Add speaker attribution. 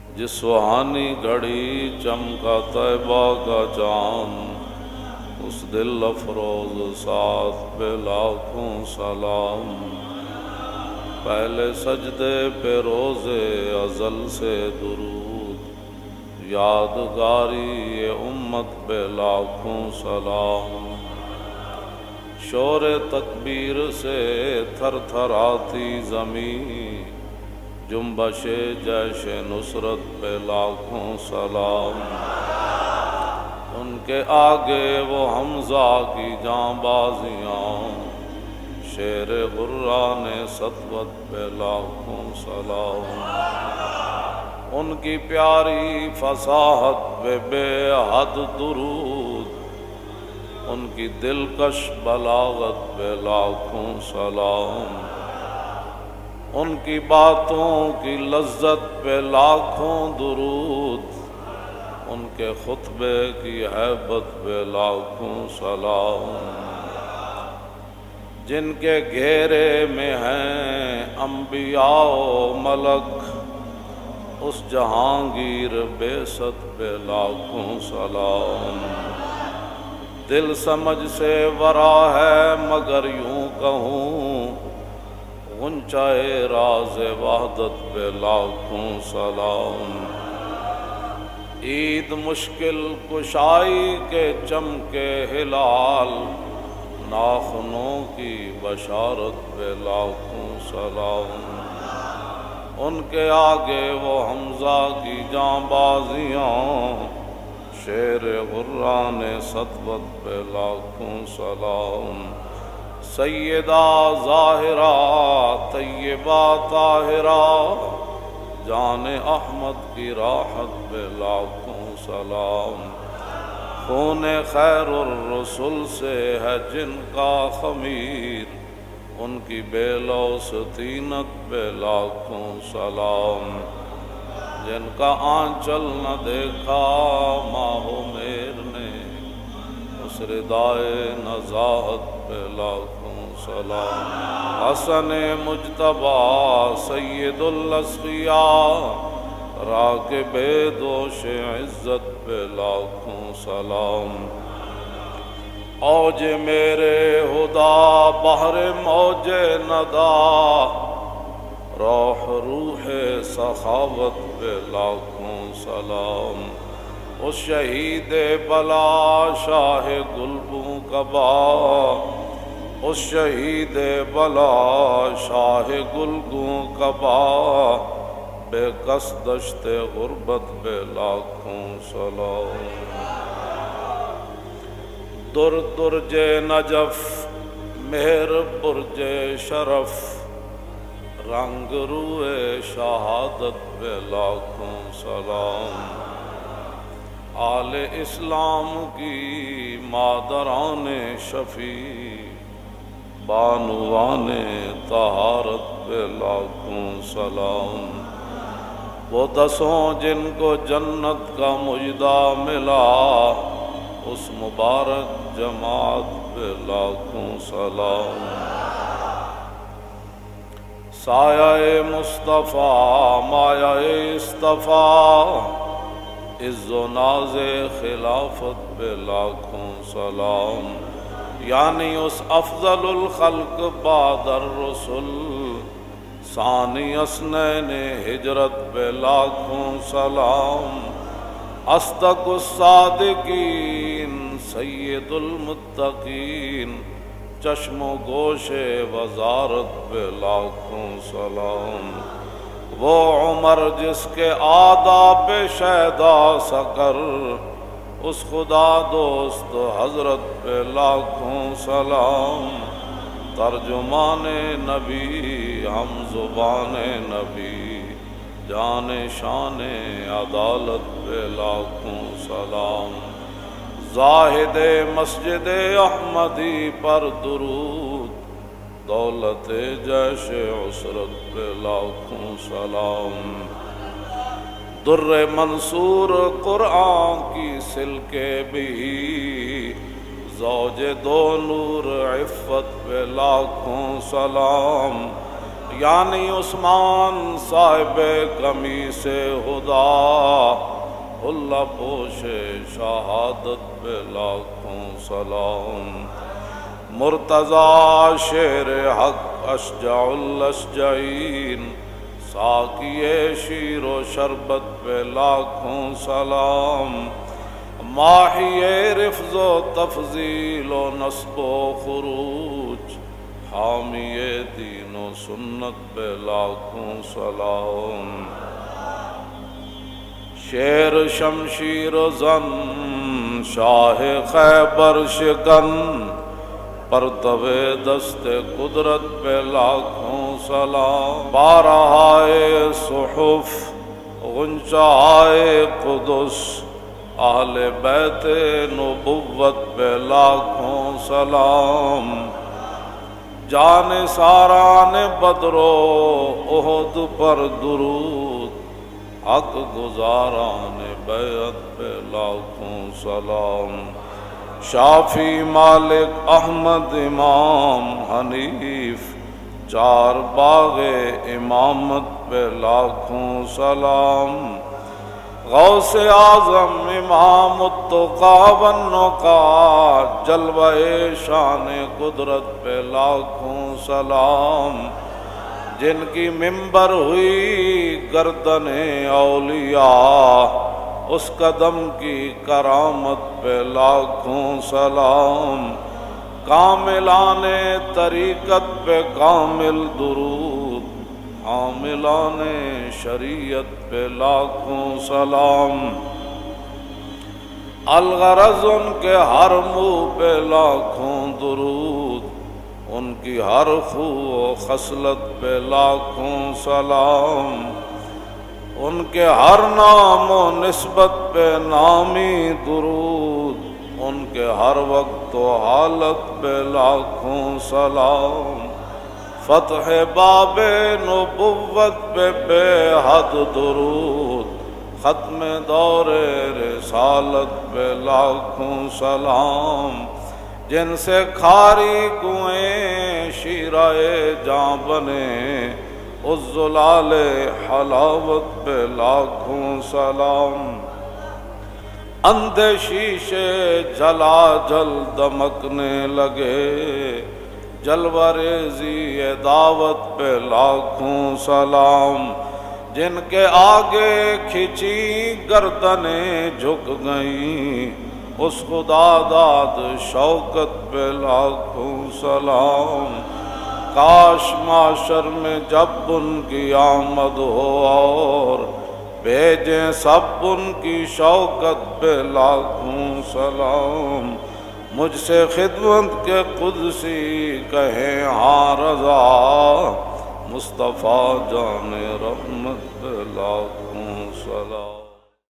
Speaker 1: جس سہانی گھڑی چمکا طیبہ کا چاند، اس دل افروز ساتھ پہ لاکھوں سلام۔ پہلے سجدے پہ روز ازل سے درود، یادگاری امت پہ لاکھوں سلام۔ شور تکبیر سے تھر تھر آتی زمین، جنبش جیش نصرت پہ لاکھوں سلام۔ ان کے آگے وہ حمزہ کی جاں بازیاں، شیر غران سطوت پہ لاکھوں سلام۔ ان کی پیاری فصاحت پہ بے حد درود، ان کی دلکش بلاغت پہ لاکھوں سلام۔ ان کی باتوں کی لذت پہ لاکھوں درود، ان کے خطبے کی ہیبت پہ لاکھوں سلام۔ جن کے گھیرے میں ہیں انبیاء و ملک، اس جہانگیر بے ست پہ لاکھوں سلام۔ دل سمجھ سے ورا ہے مگر یوں کہوں، غنچۂ راز وحدت پہ لاکھوں سلام۔ عید مشکل کشائی کے چمکے ہلال، ناخنوں کی بشارت پہ لاکھوں سلام۔ ان کے آگے وہ حمزہ کی جاں بازیاں، شیر غران سطوت پہ لاکھوں سلام۔ سیدہ ظاہرہ طیبہ طاہرہ، جان احمد کی راحت پہ لاکھوں سلام۔ خون خیر الرسل سے ہے جن کا خمیر، ان کی بے لوث طینت پہ لاکھوں سلام۔ جن کا آنچل نہ دیکھا ماہ و میر نے، اس ردائے نزاہت پہ لاکھوں سلام۔ حسن مجتبیٰ سید الاسقیاء، راکب دوش عزت پہ لاکھوں سلام۔ اوج میرے خدا بحر موج ندا، روح روح سخاوت پہ لاکھوں سلام۔ اس شہید بلا شاہ گلبوں کبا، اس شہید بلا شاہ گلگوں کبا، بے کس دشت غربت پہ لاکھوں سلام۔ در درج نجف مہر برج شرف، رنگ روئے شہادت پہ لاکھوں سلام۔ آل اسلام کی مادران شفیع، بانوان طہارت پہ لاکھوں سلام۔ وہ دسوں جن کو جنت کا مجدہ ملا، اس مبارک جماعت پہ لاکھوں سلام۔ سایہ مصطفیٰ مایہ اصطفیٰ، عز و ناز خلافت پہ لاکھوں سلام۔ یعنی اس افضل الخلق بعد الرسل، ثانی اثنین ہجرت پہ لاکھوں سلام۔ اصدق الصادقین سید المتقین، چشم و گوش وزارت پہ لاکھوں سلام۔ وہ عمر جس کے آداب شیدا سکر، اس خدا دوست حضرت پہ لاکھوں سلام۔ ترجمان نبی ہم زبان نبی، جان شان عدالت پہ لاکھوں سلام۔ زاہد مسجد احمدی پر درود، دولت جیش عسرت پہ لاکھوں سلام۔ در منصور قرآن کی سلکے بھی، زوج دو نور عفت پہ لاکھوں سلام۔ یعنی عثمان صاحب قمیص ہدا، اللہ پوش شہادت پہ لاکھوں سلام۔ مرتضی شیر حق اشجع الاشجعین، ساقی شیر و شربت پہ لاکھوں سلام۔ ماحی رفض و تفضیل و نصب و خروج، حامی دین و سنت پہ لاکھوں سلام۔ شیر شمشیر زن شاہ خیبر شکن، پرتوے دست قدرت پہ لاکھوں سلام۔ بارہائے صحف غنچہائے قدس، اہل بیت نبوت پہ لاکھوں سلام۔ جان ساران بدر و احد پر درود، حق گزاران بیعت پہ لاکھوں سلام۔ شافی مالک احمد امام حنیف، چار باغ امامت پہ لاکھوں سلام۔ غوث اعظم امام التقیٰ والنقیٰ، جلوہ شان قدرت پہ لاکھوں سلام۔ جن کی ممبر ہوئی گردن اولیاء، اس قدم کی کرامت پہ لاکھوں سلام۔ کاملان طریقت پہ کامل درود، حاملان شریعت پہ لاکھوں سلام۔ الغرض ان کے ہر منہ پہ لاکھوں درود، ان کی ہر خو و خصلت پہ لاکھوں سلام۔ ان کے ہر نام و نسبت پہ نامی درود، ان کے ہر وقت و حالت پہ لاکھوں سلام۔ فتح باب نبوت پہ بے حد درود، ختم دور رسالت پہ لاکھوں سلام۔ جن سے کھاری کنویں شیرہ جاں بنے، اس زلال حلاوت پہ لاکھوں سلام۔ اندھے شیشے جلا جل دمکنے لگے، جلوہ ریزی دعوت پہ لاکھوں سلام۔ جن کے آگے کھچی گردنیں جھک گئیں، اس خدا داد شوکت پہ لاکھوں سلام۔ کاش معاشر میں جب ان کی آمد ہو اور بھیجیں سب ان کی شوکت پہ لاکھوں سلام۔ مجھ سے خدمت کے قدسی کہیں ہاں رضا، مصطفیٰ جان رحمت پہ لاکھوں سلام۔